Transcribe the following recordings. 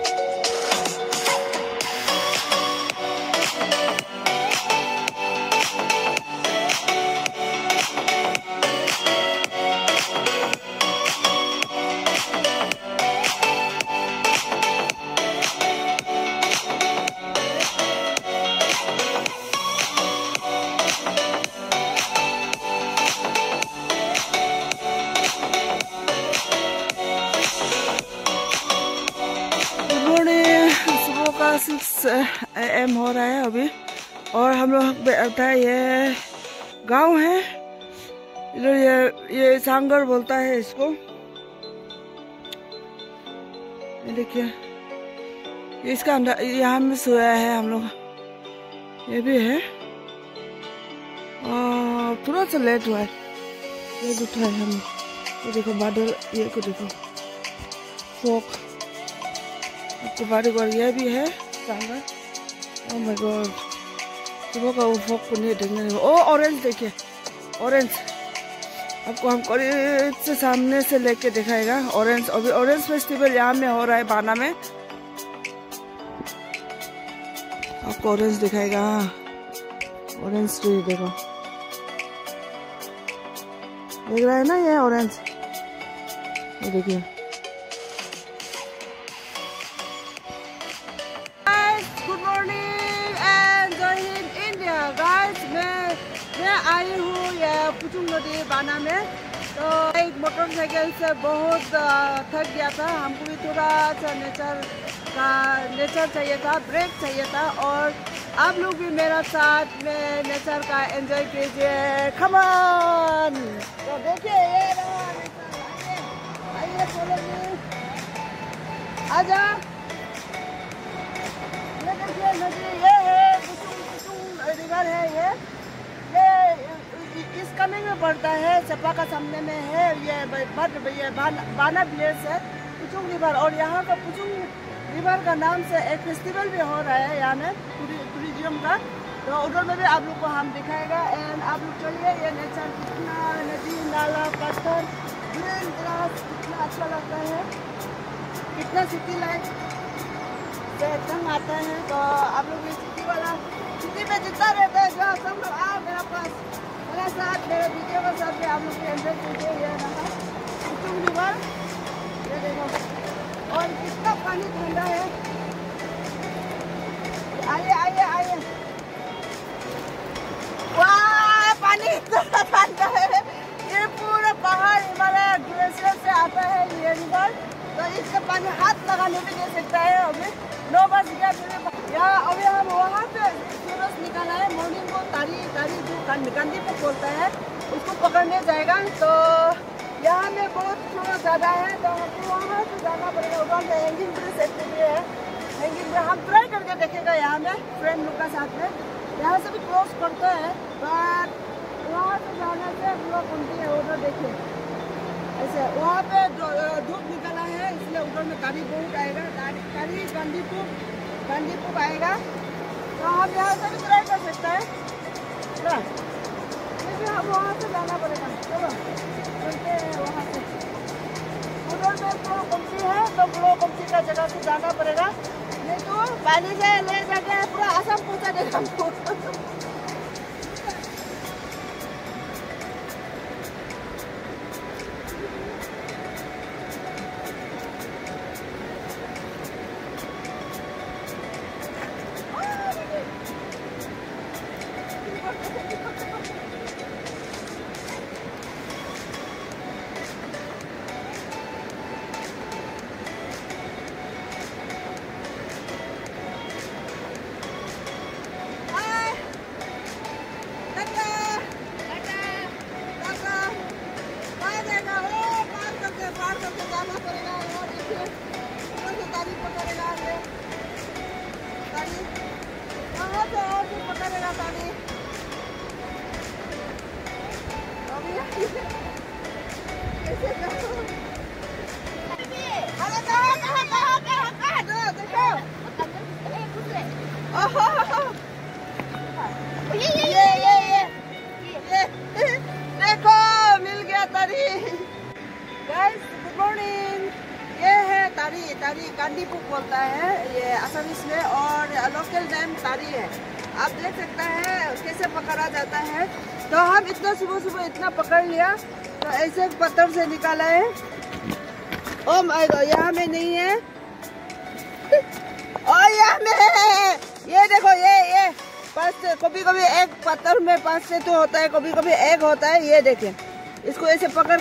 6 AM हो रहा है अभी, और हम लोग बैठा है, ये गांव है इधर, ये सांगर बोलता है इसको। ये देखिए, इसका अंदर यहाँ में सोया है हम लोग, ये भी है। थोड़ा सा लेट हुआ है, लेट उठा है हम। ये देखो बादल, ये को देखो फोक, आपको बारीक, ये भी है सांगर। ओह माय गॉड, सुबह का वो फोक को नहीं देखने। ओ ऑरेंज देखिए, ऑरेंज आपको हम करीब से सामने से लेके दिखाएगा। ऑरेंज, अभी ऑरेंज फेस्टिवल यहाँ में हो रहा है बाना में, आपको ऑरेंज दिखाएगा। ऑरेंज ट्री देखो, देख रहा है ना ये ऑरेंज, ये देखिए। गुड मॉर्निंग एंड जय हिंद इंडिया गाइस। मैं आई हूँ ये पुचुंग नदी बाना में। तो एक मोटरसाइकिल से बहुत थक गया था, हमको भी थोड़ा सा नेचर चाहिए था, ब्रेक चाहिए था। और आप लोग भी मेरा साथ में नेचर का एंजॉय कीजिए। कम ऑन, तो देखिए ये रहा नेचर, आइए चलो आजा। ये देखिए नदी, ये है पुचुंग रिवर है। ये इस कमी में पड़ता है, चपा का सामने में है। ये बाना विलेज है पुचुंग रिवर, और यहाँ का पुचुंग रिवर का नाम से एक फेस्टिवल भी हो रहा है यहाँ में, टूरिज्म का। तो उधर में भी आप लोग को हम दिखाएगा। एंड आप लोग चलिए, ये नेचर कितना, नदी नाला पत्थर ग्रीन ग्रास कितना अच्छा लगता है, कितना सिटी लाइफ से एकदम आता है। तो आप लोग ये सिटी में जितना रहता है जो सब लोग आओ मेरा पास, मेरे साथ, मेरे वीडियो के साथ भी आप लोग को एंजॉय कीजिए। ये रहा पुचुंग रिवर, ये देखो, और कितना पानी ठंडा है। आइए आइए आइए, वाह पानी इतना ठंडा है। ये पूरा पहाड़ हिमालय ग्लेशियर से आता है ये रिवर, तो इसका पानी हाथ लगाने भी दे सकता है। अभी 9 बज गया, अभी हम वहाँ पे सूरज निकाला है मॉर्निंग को, तारी जो गांधी को बोलता है, उसको पकड़ने जाएगा। तो यहाँ में बहुत थोड़ा ज़्यादा है, तो हमको वहाँ से जाना पड़ेगा। उधर में हैंगिंग ब्रिज एक भी है, हैंगिंग ब्रिज हम ट्राई करके देखेगा यहाँ में फ्रेंड लोग का साथ में। यहाँ से भी क्रॉस करते हैं, बट वहाँ से जाने से पूरा घूमती है। उधर देखिए ऐसे, वहाँ पे धूप निकला है, इसलिए उधर में गाड़ी बहुत आएगा, गाड़ी गांधीपुर आएगा। तो हम यहाँ से भी ट्राई कर सकते हैं, लेकिन हम वहाँ से जाना पड़ेगा। चलो चलते हैं वहाँ से। उधर में तो कमती है, तो वो कमती का जगह से जाना पड़ेगा, नहीं तो पानी से ले जाके पूरा आसाम पहुँचा देगा हमको। देखो मिल गया तारी। गाइस गुड मॉर्निंग, ये है तारी गांधीपुर बोलता है ये असमीज में, और लोकल नेम तारी है। आप देख सकते हैं कैसे पकड़ा जाता है। तो हम इतना सुबह सुबह इतना पकड़ लिया, तो ऐसे पत्थर से निकाला है। ओ माय गॉड, यहाँ में नहीं है और यहाँ में है। ये देखो, ये 5 से, कभी कभी एक पत्थर में 5 से तो होता है, कभी कभी एक होता है। ये देखें, इसको ऐसे पकड़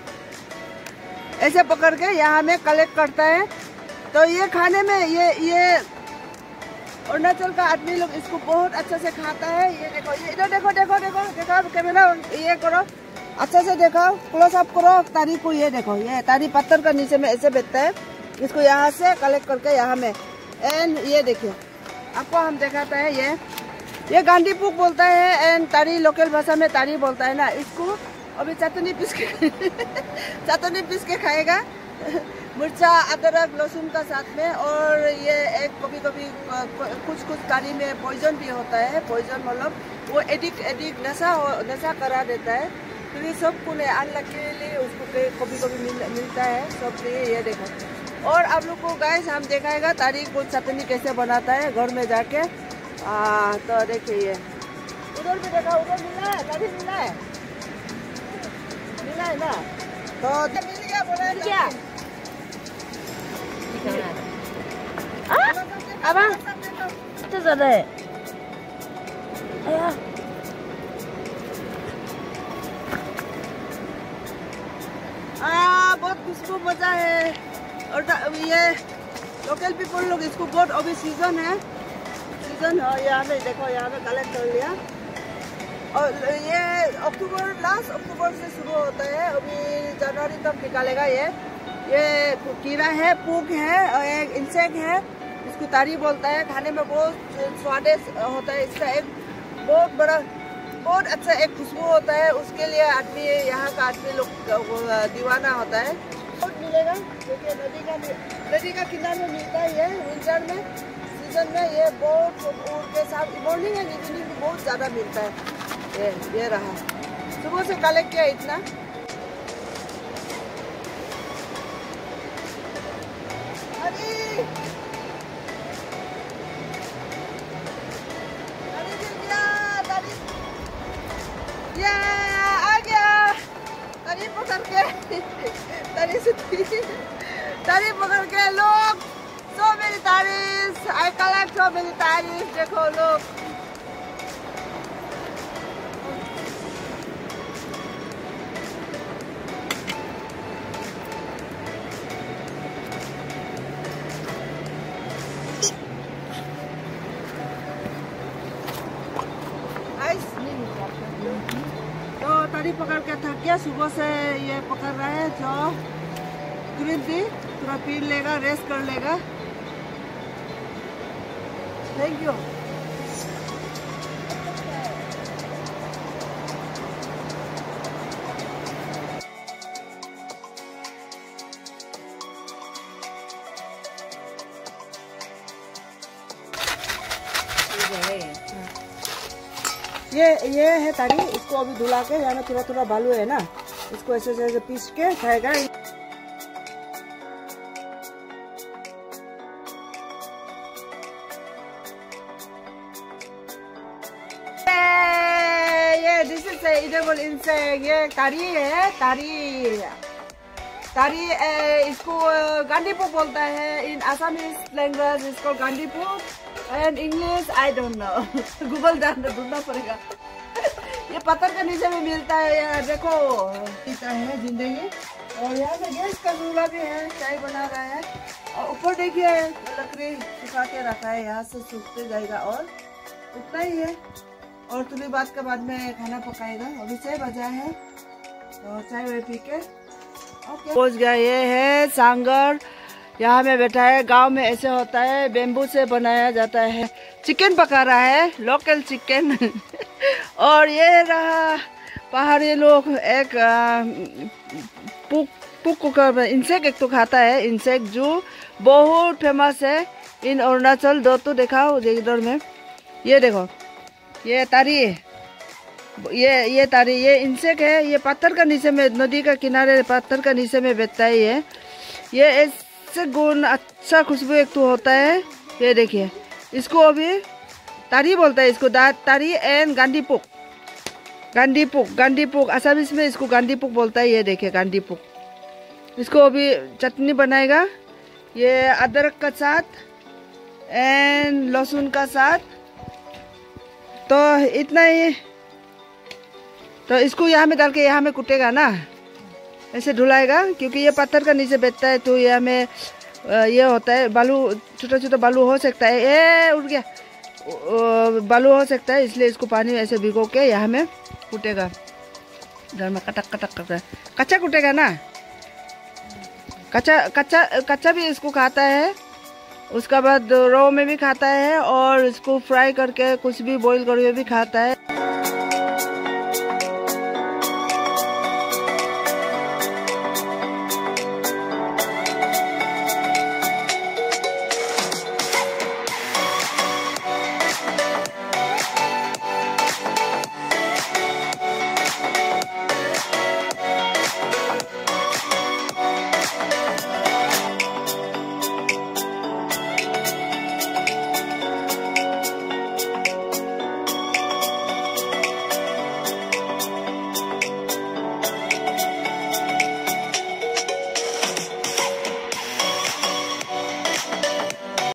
के यहाँ में कलेक्ट करता है। तो ये खाने में ये अरुणाचल का आदमी लोग इसको बहुत अच्छा से खाता है। ये देखो, ये इधर देखो कैमरा, ये करो अच्छा से, देखो क्लोज अप करो तारी को। ये देखो, ये तारी पत्थर का नीचे में ऐसे बैठता है। इसको यहाँ से कलेक्ट करके यहाँ में, एंड ये देखिए आपको हम दिखाता है। ये गांधी पुक बोलता है, एंड तारी लोकल भाषा में तारी बोलता है ना। इसको अभी चटनी पीस के खाएगा मिर्चा अदरक लहसुन का साथ में। और ये एक कभी कुछ तारी में पॉइजन भी होता है। पॉइजन मतलब वो एडिक्ट नशा करा देता है। तो ये सब को अनलकीली उसको कभी मिलता है सब। ये देखो, और आप लोग को गाइस हम दिखाएगा तारी को चटनी कैसे बनाता है घर में जाके। तो देखिए, ये उधर भी देखा, उधर मिला है, तारी मिला है ना। तो मिल गया, बोला क्या अब तो ज्यादा है। बहुत खुशबू मजा है। और ये लोकल पीपल लोग इसको बहुत, अभी सीजन है। यहाँ में देखो, यहाँ में कलेक्ट कर लिया। और ये लास्ट अक्टूबर से शुरू होता है, अभी जनवरी तक निकालेगा। ये कीड़ा है, पूक है और एक इंसेक्ट है, इसको तारी बोलता है। खाने में बहुत स्वादिष्ट होता है। इसका एक बहुत अच्छा एक खुशबू होता है। उसके लिए आदमी, यहाँ का आदमी लोग दीवाना होता है। बहुत मिलेगा, देखिए नदी का किनारे में मिलता है। ये विंटर में, सीजन में ये बहुत उड़ के साथ मॉर्निंग एंड इवनिंग में बहुत ज़्यादा मिलता है। ये रहा, सुबह से कलेक्ट किया इतना। आ गया तारी पकड़ के, तारी पकड़ के लोग। So many taris, I collect so many taris. देखो लोग, तो तारी पकड़ के थक गया। सुबह से ये पकड़ रहा है, जो तुरंत भी थोड़ा पी लेगा, रेस्ट कर लेगा। Thank you. ये है तारी। इसको अभी धुला के, यहाँ में थोड़ा बालू है ना, इसको ऐसे पीस के खाएगा। This is edible insect. ये तारी है, तारी इसको गांडीपुक बोलता है। इन आसामीज लैंग्वेज इसको गांडीपुक, and English I don't know. Google ढूंढना पड़ेगा। ये पत्थर के नीचे में मिलता है। देखो पीता है जिंदगी। और यहाँ पे गैस का चूल्हा भी है, चाय बना रहा है। और ऊपर देखिए लकड़ी सुखा के रखा है, यहाँ से सूखते जाएगा। और उतना ही है। और थोड़ी बात के बाद में खाना पकाएगा। अभी 6 बजा है, तो चाय वे पी के पहुँच गया। ये है सांगर, यहाँ में बैठा है। गांव में ऐसे होता है, बेम्बू से बनाया जाता है। चिकन पका रहा है, लोकल चिकन। और ये रहा पहाड़ी लोग, एक पुक इंसेक्ट एक तो खाता है। इंसेक्ट जो बहुत फेमस है इन अरुणाचल। दो तो दिखाओ इधर में, ये देखो, ये तारी, ये तारी, ये इंसेक्ट है। ये पत्थर का नीचे में, नदी का किनारे पत्थर का नीचे में बैठता है। ये से गुण अच्छा खुशबू एक तो होता है। ये देखिए, इसको अभी तारी बोलता है, इसको तारी एंड गांडीपुक। गांडीपुक असमीज में इसको गांडीपुक बोलता है। ये देखिए गांडीपुक, इसको अभी चटनी बनाएगा ये अदरक का साथ एंड लहसुन का साथ। तो इतना ही, तो इसको यहाँ में डाल के यहाँ में कूटेगा ना, ऐसे धुलाएगा, क्योंकि ये पत्थर का नीचे बैठता है तो यहाँ में ये होता है बालू, छोटा छोटा बालू हो सकता है, ये उड़ गया, बालू हो सकता है, इसलिए इसको पानी में ऐसे भिगो के यहाँ में कूटेगा। इधर में कटक कटक करता, कच्चा कूटेगा ना, कच्चा भी इसको खाता है, उसका बाद रॉ में भी खाता है, और इसको फ्राई करके कुछ भी बॉईल करके भी खाता है।